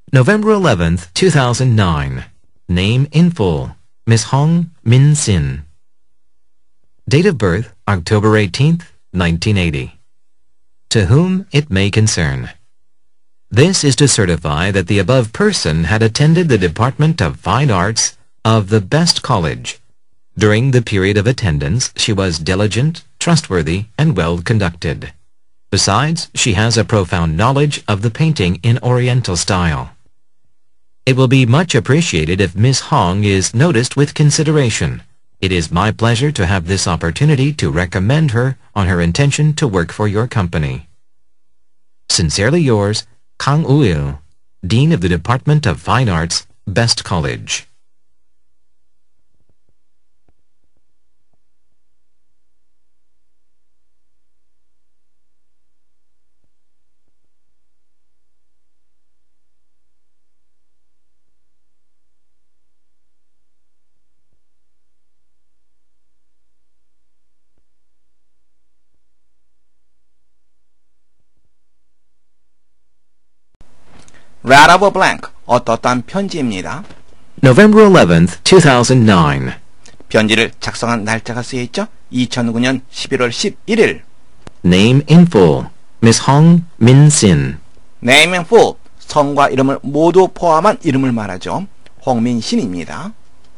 November 11th, 2009. Name in full, Miss Hong Min Sin. Date of birth, October 18th, 1980. To whom it may concern. This is to certify that the above person had attended the Department of Fine Arts of the best college. During the period of attendance, she was diligent, trustworthy, and well conducted. Besides, she has a profound knowledge of the painting in Oriental style. It will be much appreciated if Miss Hong is noticed with consideration. It is my pleasure to have this opportunity to recommend her on her intention to work for your company. Sincerely yours, Kang Woo-il, Dean of the Department of Fine Arts, Best College. Write up a blank. 어떠한 편지입니다. November 11th, 2009. 편지를 작성한 날짜가 쓰여있죠? 2009년 11월 11일. Name in full, Miss Hong Min Sin. Name and full. 성과 이름을 모두 포함한 이름을 말하죠. 홍민신입니다.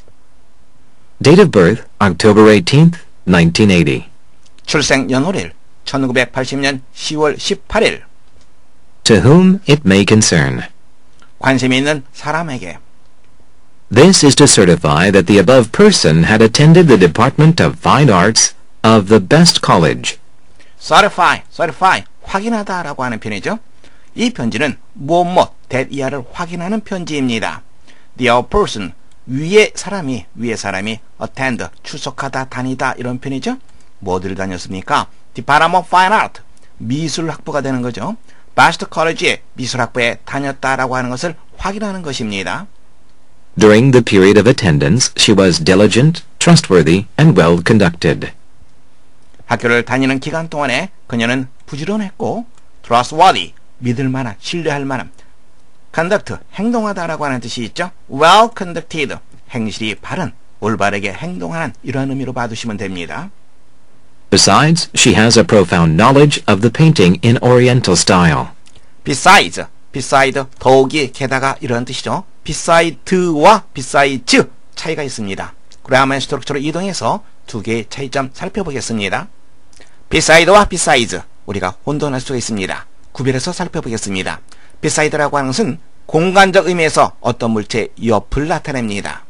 Date of birth, October 18th, 1980. 출생 연월일 1980년 10월 18일. To whom it may concern. 관심이 있는 사람에게. This is to certify that the above person had attended the Department of Fine Arts of the best college. certify, 확인하다라고 하는 편이죠. 이 편지는 무엇, that 이하를 확인하는 편지입니다. The other person, 위의 사람이 attend, 출석하다, 다니다 이런 편이죠. 뭐들을 다녔습니까? Department of Fine Art, 미술학부가 되는 거죠. Best College에 미술학부에 다녔다라고 하는 것을 확인하는 것입니다. During the period of attendance, she was diligent, trustworthy, and well conducted. 학교를 다니는 기간 동안에 그녀는 부지런했고 trustworthy, 믿을 만한, 신뢰할 만한 conduct, 행동하다라고 하는 뜻이 있죠. well conducted, 행실이 바른, 올바르게 행동하는 이러한 의미로 봐두시면 됩니다. Besides, she has a profound knowledge of the painting in Oriental style. beside, 더욱이, 게다가 이런 뜻이죠. beside와 besides 차이가 있습니다. 그래야만 스트럭처로 이동해서 두 개의 차이점 살펴보겠습니다. beside와 besides 우리가 혼돈할 수가 있습니다. 구별해서 살펴보겠습니다. beside라고 하는 것은 공간적 의미에서 어떤 물체의 옆을 나타냅니다.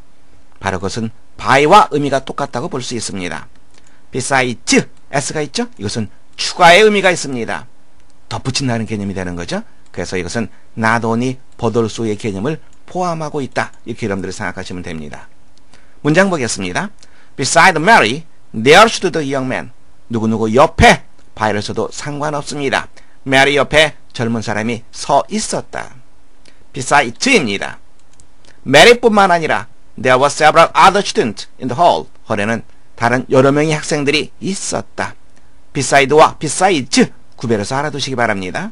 바로 그것은 by와 의미가 똑같다고 볼 수 있습니다. besides, s가 있죠? 이것은 추가의 의미가 있습니다. 덧붙인다는 개념이 되는 거죠. 그래서 이것은 not only, but also의 개념을 포함하고 있다. 이렇게 여러분들이 생각하시면 됩니다. 문장 보겠습니다. Beside Mary, there stood a young man. 누구누구 옆에, by를 써도 상관없습니다. Mary 옆에 젊은 사람이 서 있었다. Beside입니다. Mary뿐만 아니라 there were several other students in the hall. 홀에는 다른 여러 명의 학생들이 있었다. beside와 besides 구별해서 알아두시기 바랍니다.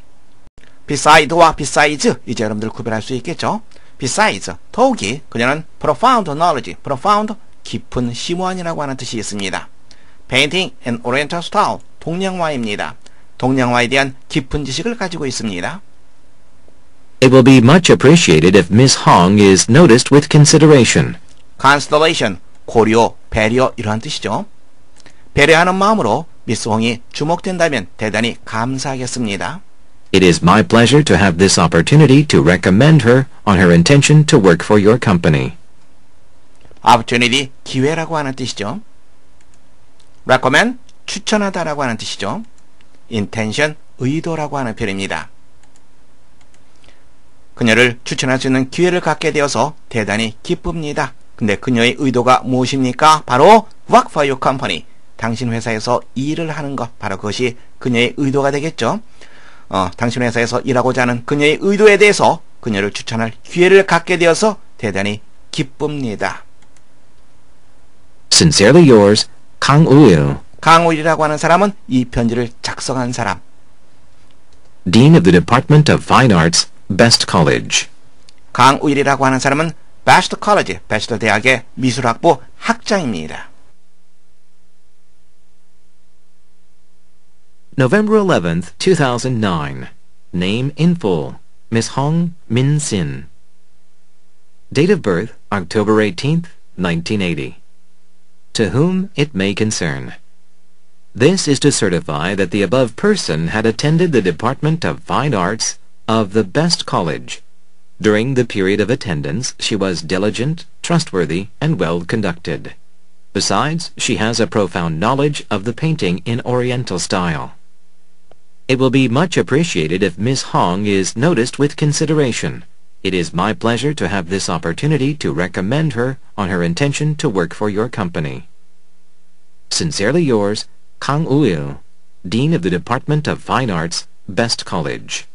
beside와 besides 이제 여러분들 구별할 수 있겠죠. besides 더욱이 그녀는 profound knowledge, profound 깊은 심오한이라고 하는 뜻이 있습니다. painting in Oriental style 동양화입니다. 동양화에 대한 깊은 지식을 가지고 있습니다. It will be much appreciated if Miss Hong is noticed with consideration. consideration 고려, 배려 이러한 뜻이죠. 배려하는 마음으로 미스 홍이 주목된다면 대단히 감사하겠습니다. It is my pleasure to have this opportunity to recommend her on her intention to work for your company. opportunity, 기회라고 하는 뜻이죠. recommend, 추천하다라고 하는 뜻이죠. intention, 의도라고 하는 표현입니다. 그녀를 추천할 수 있는 기회를 갖게 되어서 대단히 기쁩니다. 근데 그녀의 의도가 무엇입니까? 바로 work for your company. 당신 회사에서 일을 하는 것. 바로 그것이 그녀의 의도가 되겠죠. 당신 회사에서 일하고자 하는 그녀의 의도에 대해서 그녀를 추천할 기회를 갖게 되어서 대단히 기쁩니다. Sincerely yours, Kang Woo-il, 강우일이라고 하는 사람은 이 편지를 작성한 사람. Dean of the Department of Fine Arts, best college. 강우일이라고 하는 사람은 베스트 컬리지, 베스트 대학의 미술학부 학장입니다. November 11th, 2009. Name in full, Miss Hong Min Sin. Date of birth, October 18th, 1980. To whom it may concern. This is to certify that the above person had attended the Department of Fine Arts of the best college. During the period of attendance, she was diligent, trustworthy, and well conducted. Besides, she has a profound knowledge of the painting in Oriental style. It will be much appreciated if Miss Hong is noticed with consideration. It is my pleasure to have this opportunity to recommend her on her intention to work for your company. Sincerely yours, Kang Woo-il, Dean of the Department of Fine Arts, Best College.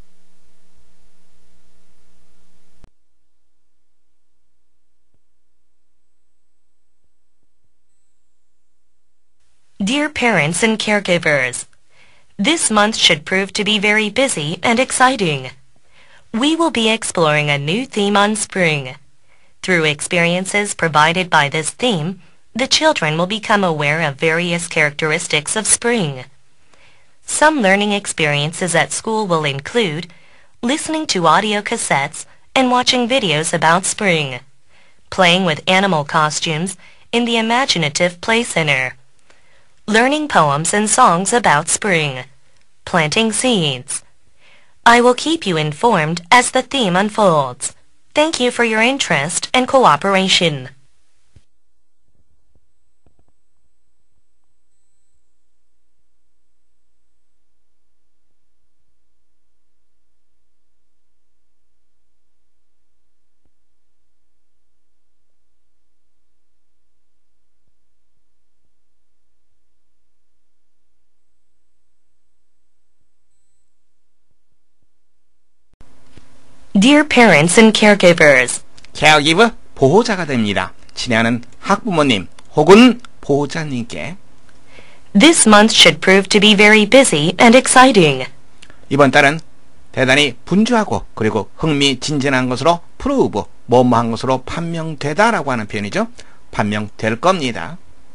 Dear parents and caregivers, this month should prove to be very busy and exciting. We will be exploring a new theme on spring. Through experiences provided by this theme, the children will become aware of various characteristics of spring. Some learning experiences at school will include listening to audio cassettes and watching videos about spring, playing with animal costumes in the Imaginative Play Center, learning poems and songs about spring, planting seeds. I will keep you informed as the theme unfolds. Thank you for your interest and cooperation. Dear parents and caregivers, caregiver, 보호자가 됩니다. 친애하는 학부모님 혹은 보호자님께 this month should prove to be very busy and exciting. 이번 달은 대단히 분주하고 그리고 흥미진진한 것으로 prove, 뭐뭐한 것으로 판명되다라고 하는 표현이죠. 판명될 겁니다.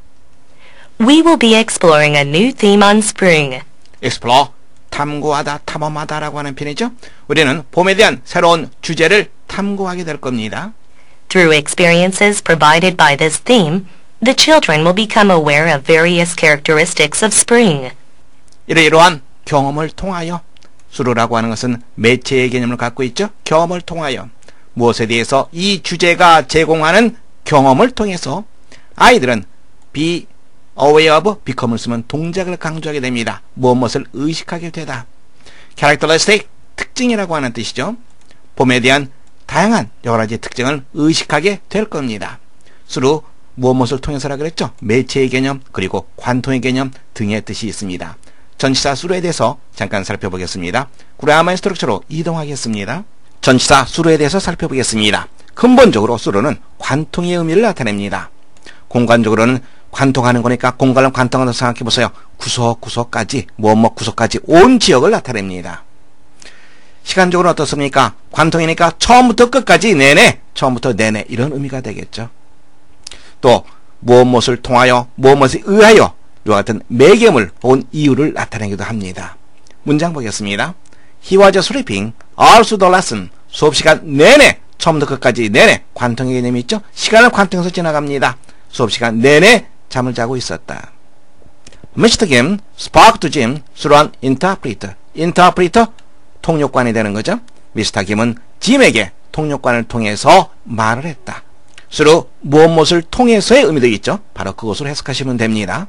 We will be exploring a new theme on spring. explore, 탐구하다, 탐험하다라고 하는 표현이죠. 우리는 봄에 대한 새로운 주제를 탐구하게 될 겁니다. Through experiences provided by this theme, the children will become aware of various characteristics of spring. 이러한 경험을 통하여, 수로라고 하는 것은 매체의 개념을 갖고 있죠. 경험을 통하여 무엇에 대해서 이 주제가 제공하는 경험을 통해서 아이들은 be aware of, become을 쓰면 동작을 강조하게 됩니다. 무엇을 의식하게 되다. characteristic, 특징이라고 하는 뜻이죠. 봄에 대한 다양한 여러 가지 특징을 의식하게 될 겁니다. 수로 무엇을 통해서라 그랬죠? 매체의 개념 그리고 관통의 개념 등의 뜻이 있습니다. 전치사 수로에 대해서 잠깐 살펴보겠습니다. 그라마 스트럭처로 이동하겠습니다. 전치사 수로에 대해서 살펴보겠습니다. 근본적으로 수로는 관통의 의미를 나타냅니다. 공간적으로는 관통하는 거니까 공간을 관통한다고 생각해보세요. 구석구석까지 구석까지 온 지역을 나타냅니다. 시간적으로 어떻습니까? 관통이니까 처음부터 끝까지 내내, 처음부터 내내 이런 의미가 되겠죠. 또 무엇을 통하여, 무엇에 의하여 이와 같은 매개물 혹은 이유를 나타내기도 합니다. 문장 보겠습니다. He was sleeping all through the lesson. 수업시간 내내, 처음부터 끝까지 내내 관통의 개념이 있죠. 시간을 관통해서 지나갑니다. 수업시간 내내 잠을 자고 있었다. Mr. Kim spoke to Jim through an interpreter. interpreter, 통역관이 되는 거죠. 미스터 김은 짐에게 통역관을 통해서 말을 했다. 수로 무엇을 통해서의 의미도 있죠. 바로 그것으로 해석하시면 됩니다.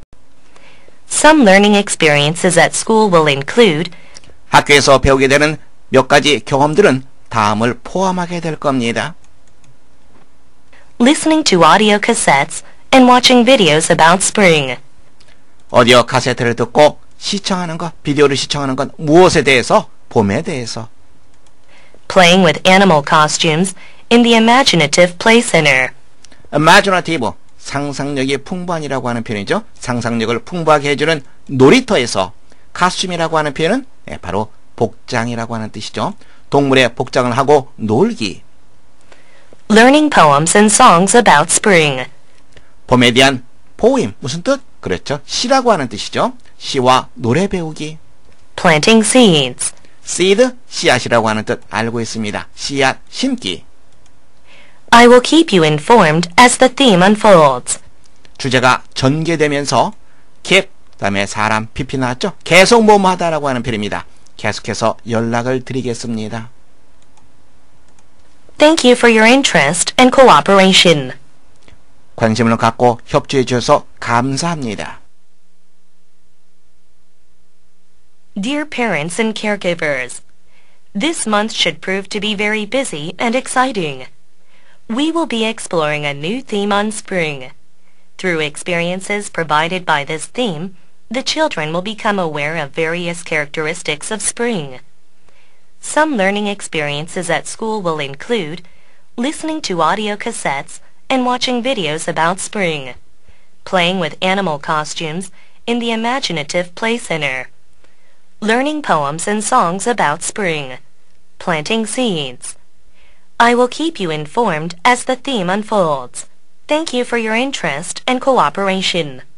Some learning experiences at school will include 학교에서 배우게 되는 몇 가지 경험들은 다음을 포함하게 될 겁니다. listening to audio cassettes and watching videos about spring. 오디오 카세트를 듣고 시청하는 것, 비디오를 시청하는 건 무엇에 대해서? 봄에 대해서. playing with animal costumes in the Imaginative Play Center. imaginative, 상상력이 풍부한이라고 하는 표현이죠. 상상력을 풍부하게 해주는 놀이터에서. 카스튬이라고 하는 표현은 바로 복장이라고 하는 뜻이죠. 동물의 복장을 하고 놀기. Learning poems and songs about spring. 봄에 대한 포임, 무슨 뜻? 그렇죠. 시라고 하는 뜻이죠. 시와 노래 배우기. Planting seeds. seed, 씨앗이라고 하는 뜻 알고 있습니다. 씨앗 심기. I will keep you informed as the theme unfolds. 주제가 전개되면서 keep, 그다음에 사람, pp 나왔죠? 계속 뭐뭐하다라고 하는 표현입니다. 계속해서 연락을 드리겠습니다. Thank you for your interest and cooperation. 관심을 갖고 협조해 주셔서 감사합니다. Dear parents and caregivers, this month should prove to be very busy and exciting. We will be exploring a new theme on spring. Through experiences provided by this theme, the children will become aware of various characteristics of spring. Some learning experiences at school will include listening to audio cassettes and watching videos about spring, playing with animal costumes in the Imaginative Play Center, learning poems and songs about spring, planting seeds. I will keep you informed as the theme unfolds. Thank you for your interest and cooperation.